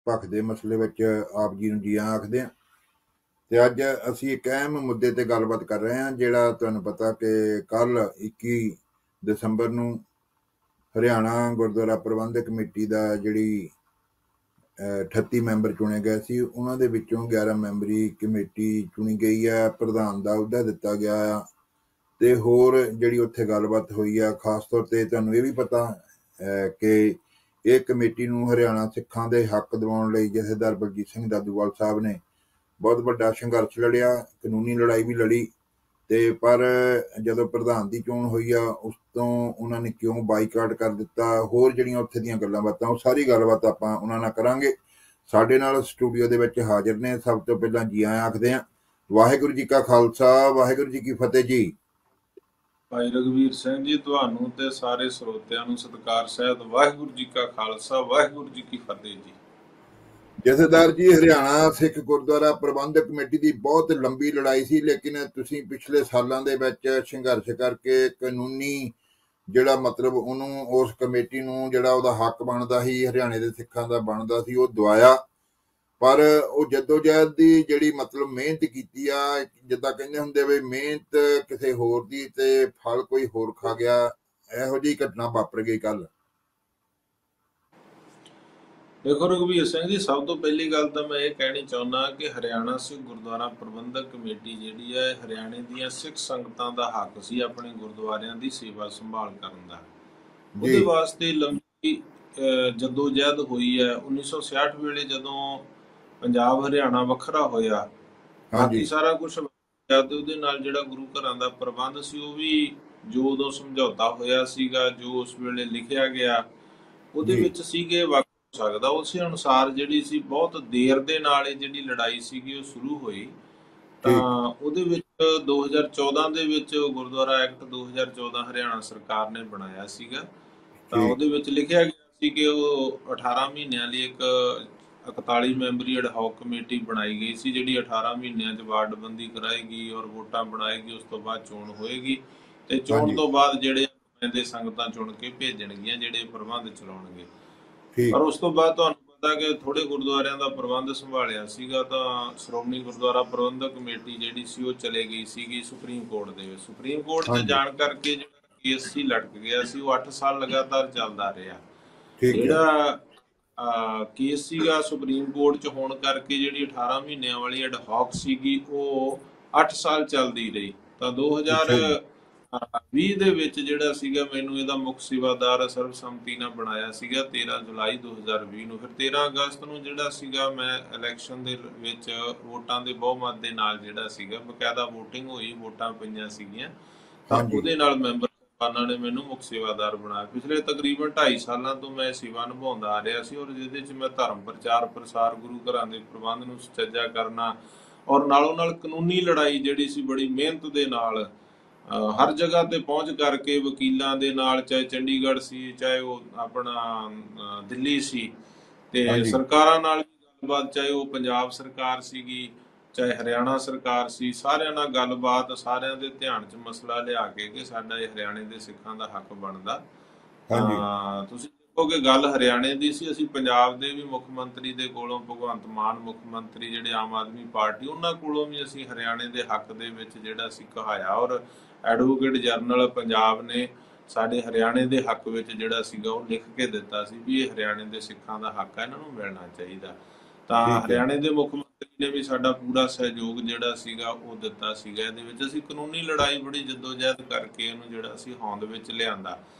ਭਖ ਦੇ ਮਸਲੇ ਵਿੱਚ ਆਪ ਜੀ ਨੂੰ ਜੀ ਆਇਆਂ ਆਖਦੇ ਹਾਂ। ਤੇ ਅੱਜ ਅਸੀਂ ਇੱਕ ਅਹਿਮ ਮੁੱਦੇ ਤੇ ਗੱਲਬਾਤ ਕਰ ਰਹੇ ਹਾਂ, ਜਿਹੜਾ ਤੁਹਾਨੂੰ ਪਤਾ ਕਿ ਕੱਲ 21 ਦਸੰਬਰ ਨੂੰ ਹਰਿਆਣਾ ਗੁਰਦੁਆਰਾ ਪ੍ਰਬੰਧਕ ਕਮੇਟੀ ਦਾ ਜਿਹੜੀ 38 ਮੈਂਬਰ ਚੁਣੇ ਗਏ ਸੀ, ਉਹਨਾਂ ਦੇ ਵਿੱਚੋਂ 11 ਮੈਂਬਰੀ ਕਮੇਟੀ ਚੁਣੀ ਗਈ ਹੈ, ਪ੍ਰਧਾਨ ਦਾ ਅਹੁਦਾ ਦਿੱਤਾ ਗਿਆ ਆ। ਤੇ ਹੋਰ ਜਿਹੜੀ ਉੱਥੇ ਗੱਲਬਾਤ ਹੋਈ ਆ, ਖਾਸ ਤੌਰ ਤੇ ਤੁਹਾਨੂੰ ਇਹ ਵੀ ਪਤਾ ਕਿ ਇਹ ਕਮੇਟੀ ਨੂੰ ਹਰਿਆਣਾ ਸਿੱਖਾਂ ਦੇ ਹੱਕ ਦਿਵਾਉਣ ਲਈ ਜਥੇਦਾਰ ਬਲਜੀਤ ਸਿੰਘ ਦਾਦੂਵਾਲ ਸਾਹਿਬ ਨੇ ਬਹੁਤ ਵੱਡਾ ਸੰਘਰਸ਼ ਲੜਿਆ, ਕਾਨੂੰਨੀ ਲੜਾਈ ਵੀ ਲੜੀ। ਤੇ ਪਰ ਜਦੋਂ ਪ੍ਰਧਾਨ ਦੀ ਚੋਣ ਹੋਈ ਆ, ਉਸ ਤੋਂ ਉਹਨਾਂ ਨੇ ਕਿਉਂ ਬਾਈਕਾਟ ਕਰ ਦਿੱਤਾ, ਹੋਰ ਜਿਹੜੀਆਂ ਉੱਥੇ ਦੀਆਂ ਗੱਲਾਂ ਬਾਤਾਂ, ਉਹ ਸਾਰੀ ਗੱਲਬਾਤ ਆਪਾਂ ਉਹਨਾਂ ਨਾਲ ਕਰਾਂਗੇ। ਸਾਡੇ ਨਾਲ ਸਟੂਡੀਓ ਦੇ ਵਿੱਚ ਹਾਜ਼ਰ ਨੇ। ਸਭ ਤੋਂ ਪਹਿਲਾਂ ਜੀ ਆਇਆਂ ਆਖਦੇ ਹਾਂ। ਵਾਹਿਗੁਰੂ ਜੀ ਕਾ ਖਾਲਸਾ, ਵਾਹਿਗੁਰੂ ਜੀ ਕੀ ਫਤਿਹ ਜੀ। ਭਾਈ ਰਘਵੀਰ ਸਿੰਘ ਜੀ, ਤੁਹਾਨੂੰ ਤੇ ਸਾਰੇ ਸਰੋਤਿਆਂ ਨੂੰ ਸਤਿਕਾਰ ਸਹਿਤ ਵਾਹਿਗੁਰੂ ਜੀ ਕਾ ਖਾਲਸਾ, ਵਾਹਿਗੁਰੂ ਜੀ ਕੀ ਫਤਿਹ ਜੀ। ਜਥੇਦਾਰ ਜੀ, ਹਰਿਆਣਾ ਸਿੱਖ ਗੁਰਦੁਆਰਾ ਪ੍ਰਬੰਧਕ ਕਮੇਟੀ ਦੀ ਬਹੁਤ ਲੰਬੀ ਲੜਾਈ ਸੀ, ਲੇਕਿਨ ਤੁਸੀਂ ਪਿਛਲੇ ਸਾਲਾਂ ਦੇ ਵਿੱਚ ਸੰਘਰਸ਼ ਕਰਕੇ ਕਾਨੂੰਨੀ ਜਿਹੜਾ ਮਤਲਬ ਉਹਨੂੰ, ਉਸ ਕਮੇਟੀ ਨੂੰ ਜਿਹੜਾ ਉਹਦਾ ਹੱਕ ਬਣਦਾ ਸੀ, ਹਰਿਆਣੇ ਦੇ ਸਿੱਖਾਂ ਦਾ ਬਣਦਾ ਸੀ, ਉਹ ਦਵਾਇਆ। ਪਰ ਉਹ ਜਦੋਜਹਿਦ ਦੀ ਜਿਹੜੀ ਮਤਲਬ ਮਿਹਨਤ ਕੀਤੀ ਆ, ਜਿੱਦਾਂ ਕਹਿੰਦੇ ਹੁੰਦੇ ਵੀ ਮਿਹਨਤ ਕਿਸੇ ਹੋਰ ਦੀ ਤੇ ਫਲ ਕੋਈ ਹੋਰ ਖਾ ਗਿਆ, ਇਹੋ ਜਿਹੀ ਘਟਨਾ ਵਾਪਰ ਗਈ ਕੱਲ। ਦੇਖੋ ਰਘਵੀਰ ਸਿੰਘ ਜੀ, ਸਭ ਤੋਂ ਪਹਿਲੀ ਗੱਲ ਤਾਂ ਮੈਂ ਇਹ ਕਹਿਣੀ ਚਾਹੁੰਦਾ ਕਿ ਹਰਿਆਣਾ ਸਿੱਖ ਗੁਰਦੁਆਰਾ ਪ੍ਰਬੰਧਕ ਕਮੇਟੀ ਜਿਹੜੀ ਹੈ, ਹਰਿਆਣੇ ਦੀਆਂ ਸਿੱਖ ਸੰਗਤਾਂ ਦਾ ਹੱਕ ਸੀ ਆਪਣੇ ਗੁਰਦੁਆਰਿਆਂ ਦੀ ਸੇਵਾ ਸੰਭਾਲ ਕਰਨ ਦਾ। ਉਹਦੇ ਵਾਸਤੇ ਲੰਬੀ ਜਦੋਜਹਿਦ ਹੋਈ ਹੈ। 1966 ਵੇਲੇ ਜਦੋਂ ਪੰਜਾਬ ਹਰਿਆਣਾ ਵੱਖਰਾ ਹੋਇਆ, ਬਾਕੀ ਸਾਰਾ ਕੁਝ ਤੇ ਉਹਦੇ ਨਾਲ ਜਿਹੜਾ ਗੁਰੂ ਘਰਾਂ ਦਾ ਪ੍ਰਬੰਧ ਸੀ, ਉਹ ਵੀ ਜੋ ਉਦੋਂ ਸਮਝੌਤਾ ਹੋਇਆ ਸੀਗਾ, ਜੋ ਉਸ ਵੇਲੇ ਲਿਖਿਆ ਗਿਆ, ਉਹਦੇ ਵਿੱਚ ਸੀਗੇ ਵਕਤ ਹੋ ਸਕਦਾ। ਉਸੇ ਅਨੁਸਾਰ ਜਿਹੜੀ ਸੀ ਬਹੁਤ ਦੇਰ ਦੇ ਨਾਲ ਇਹ ਜਿਹੜੀ ਲੜਾਈ ਸੀਗੀ ਉਹ ਸ਼ੁਰੂ ਹੋਈ। ਤਾਂ ਉਹਦੇ ਵਿੱਚ 2014 ਦੇ ਵਿੱਚ ਗੁਰਦੁਆਰਾ ਐਕਟ 2014 ਹਰਿਆਣਾ ਸਰਕਾਰ ਨੇ ਬਣਾਇਆ ਸੀਗਾ। ਤਾਂ ਉਹਦੇ ਵਿੱਚ ਲਿਖਿਆ ਗਿਆ ਸੀ ਕਿ ਉਹ 18 ਮਹੀਨਿਆਂ ਲਈ ਇੱਕ 41 ਮੈਂਬਰੀ ਅਡਹੌਕ ਕਮੇਟੀ ਬਣਾਈ ਗਈ ਸੀ, ਜਿਹੜੀ 18 ਮਹੀਨਿਆਂ 'ਚ ਵਾਰਡਬੰਦੀ ਕਰਾਏਗੀ ਔਰ ਵੋਟਾਂ ਬਣਾਏਗੀ। ਉਸ ਤੋਂ ਬਾਅਦ ਚੋਣ ਹੋਏਗੀ ਤੇ ਚੋਣ ਤੋਂ ਬਾਅਦ ਜਿਹੜੇ ਨੁਮਾਇੰਦੇ ਸੰਗਤਾਂ ਚੁਣ ਕੇ ਭੇਜਣਗੀਆਂ, ਜਿਹੜੇ ਪ੍ਰਬੰਧ ਚਲਾਉਣਗੇ। ਪਰ ਉਸ ਤੋਂ ਬਾਅਦ ਤੁਹਾਨੂੰ ਪਤਾ ਕਿ ਥੋੜੇ ਗੁਰਦੁਆਰਿਆਂ ਦਾ ਪ੍ਰਬੰਧ ਸੰਭਾਲਿਆ ਸੀਗਾ, ਤਾਂ ਸ਼੍ਰੋਮਣੀ ਗੁਰਦੁਆਰਾ ਪ੍ਰਬੰਧਕ ਕਮੇਟੀ ਜਿਹੜੀ ਸੀ ਉਹ ਚਲੇ ਗਈ ਸੀਗੀ ਸੁਪਰੀਮ ਕੋਰਟ ਦੇ ਵਿੱਚ। ਸੁਪਰੀਮ ਕੋਰਟ 'ਚ ਜਾਣ ਕਰਕੇ ਜਿਹੜਾ ਕੇਸ ਸੀ ਲਟਕ ਗਿਆ ਸੀ, ਉਹ 8 ਸਾਲ ਲਗਾਤਾਰ ਚੱਲਦਾ ਰਿਹਾ। ਜਿਹੜਾ ਕੇਸ ਸੀਗਾ ਸੁਪਰੀਮ ਕੋਰਟ 'ਚ ਹੋਣ ਕਰਕੇ ਜਿਹੜੀ 18 ਮਹੀਨਿਆਂ ਵਾਲੀ ਅਡਹੌਕ ਸੀਗੀ ਉਹ 8 ਸਾਲ ਚੱਲਦੀ ਰਹੀ। ਤਾਂ 2020 ਦੇ ਵਿੱਚ ਜਿਹੜਾ ਸੀਗਾ, ਮੈਨੂੰ ਇਹਦਾ ਮੁੱਖ ਸੇਵਾਦਾਰ ਸਰਬਸੰਮਤੀ ਨਾਲ ਬਣਾਇਆ ਸੀਗਾ 13 ਜੁਲਾਈ 2020 ਨੂੰ। ਫਿਰ 13 ਅਗਸਤ ਨੂੰ ਜਿਹੜਾ ਸੀਗਾ, ਮੈਂ ਇਲੈਕਸ਼ਨ ਦੇ ਵਿੱਚ ਵੋਟਾਂ ਦੇ ਬਹੁਮਤ ਦੇ ਨਾਲ ਜਿਹੜਾ ਸੀਗਾ, ਬਕਾਇਦਾ ਵੋਟਿੰਗ ਹੋਈ, ਵੋਟਾਂ ਪਈਆਂ ਸੀਗੀਆਂ, ਤਾਂ ਉਹਦੇ ਨਾਲ ਮੈਂਬਰ ਸਾਹਿਬਾਨਾਂ ਨੇ ਮੈਨੂੰ ਮੁੱਖ ਸੇਵਾਦਾਰ ਬਣਾਇਆ। ਪਿਛਲੇ ਤਕਰੀਬਨ 2.5 ਸਾਲਾਂ ਤੋਂ ਮੈਂ ਸੇਵਾ ਨਿਭਾਉਂਦਾ ਆ ਰਿਹਾ ਸੀ, ਔਰ ਜਿਹਦੇ 'ਚ ਮੈਂ ਧਰਮ ਪ੍ਰਚਾਰ ਪ੍ਰਸਾਰ, ਗੁਰੂ ਘਰਾਂ ਦੇ ਪ੍ਰਬੰਧ ਨੂੰ ਸੁਚੱਜਾ ਕਰਨਾ, ਔਰ ਨਾਲੋਂ ਨਾਲ ਕਾਨੂੰਨੀ ਲੜਾਈ ਜਿਹੜੀ ਸੀ ਬੜੀ ਮਿਹਨਤ ਦੇ ਨਾਲ ਹਰ ਜਗ੍ਹਾ ਤੇ ਪਹੁੰਚ ਕਰਕੇ ਵਕੀਲਾਂ ਦੇ ਨਾਲ, ਚਾਹੇ ਚੰਡੀਗੜ੍ਹ ਸੀ, ਚਾਹੇ ਉਹ ਆਪਣਾ ਦਿੱਲੀ ਸੀ, ਤੇ ਸਰਕਾਰਾਂ ਨਾਲ ਵੀ ਗੱਲਬਾਤ, ਚਾਹੇ ਉਹ ਪੰਜਾਬ ਸਰਕਾਰ ਸੀਗੀ, ਚਾਹੇ ਹਰਿਆਣਾ ਸਰਕਾਰ ਸੀ, ਸਾਰਿਆਂ ਨਾਲ ਗੱਲਬਾਤ, ਸਾਰਿਆਂ ਦੇ ਧਿਆਨ 'ਚ ਮਸਲਾ ਲਿਆ ਕੇ ਸਾਡਾ ਇਹ ਹਰਿਆਣੇ ਦੇ ਸਿੱਖਾਂ ਦਾ ਹੱਕ ਬਣਦਾ। ਤੁਸੀਂ ਦੇਖੋ ਕਿ ਗੱਲ ਹਰਿਆਣੇ ਦੀ ਸੀ। ਅਸੀਂ ਪੰਜਾਬ ਦੇ ਵੀ ਮੁੱਖ ਮੰਤਰੀ ਦੇ ਕੋਲੋਂ, ਭਗਵੰਤ ਮਾਨ ਮੁੱਖ ਮੰਤਰੀ ਜਿਹੜੇ ਆਮ ਆਦਮੀ ਪਾਰਟੀ, ਉਹਨਾਂ ਕੋਲੋਂ ਵੀ ਅਸੀਂ ਹਰਿਆਣੇ ਦੇ ਹੱਕ ਦੇ ਵਿੱਚ ਜਿਹੜਾ ਸੀ ਕਹਾਇਆ, ਔਰ ਐਡਵੋਕੇਟ ਜਨਰਲ ਪੰਜਾਬ ਨੇ ਸਾਡੇ ਹਰਿਆਣੇ ਦੇ ਹੱਕ ਵਿੱਚ ਜਿਹੜਾ ਸੀਗਾ ਉਹ ਲਿਖ ਕੇ ਦਿੱਤਾ ਸੀ ਵੀ ਇਹ ਹਰਿਆਣੇ ਦੇ ਸਿੱਖਾਂ ਦਾ ਹੱਕ ਹੈ, ਇਹਨਾਂ ਨੂੰ ਮਿਲਣਾ ਚਾਹੀਦਾ। ਤਾਂ ਹਰਿਆਣੇ ਦੇ ਮੁੱਖ ਮੰਤਰੀ ਨੇ ਵੀ ਸਾਡਾ ਪੂਰਾ ਸਹਿਯੋਗ ਜਿਹੜਾ ਸੀਗਾ ਉਹ ਦਿੱਤਾ ਸੀਗਾ। ਇਹਦੇ ਵਿੱਚ ਅਸੀਂ ਕਾਨੂੰਨੀ ਲੜਾਈ ਬੜੀ ਜਦੋਜਹਿਦ ਕਰਕੇ ਇਹਨੂੰ ਜਿਹੜਾ ਅਸੀਂ ਹੋਂਦ ਵਿੱਚ ਲਿਆਂਦਾ।